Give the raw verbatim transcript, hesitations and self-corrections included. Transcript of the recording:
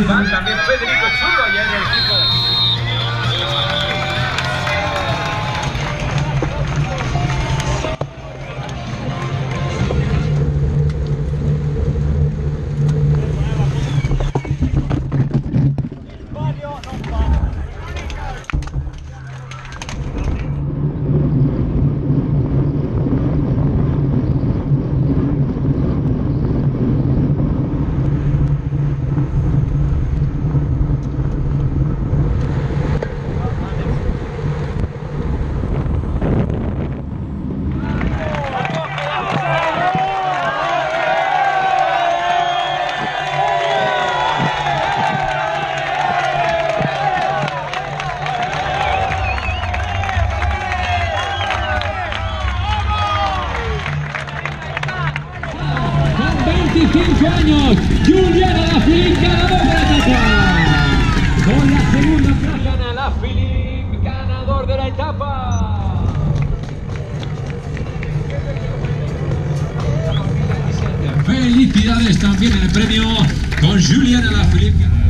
Iván, también Federico Chulo allá en el equipo. veinticinco años, Julian Alaphilippe, ganador de la etapa. Con la segunda plaza, Alaphilippe, ganador de la etapa. Felicidades también en el premio con Julian Alaphilippe.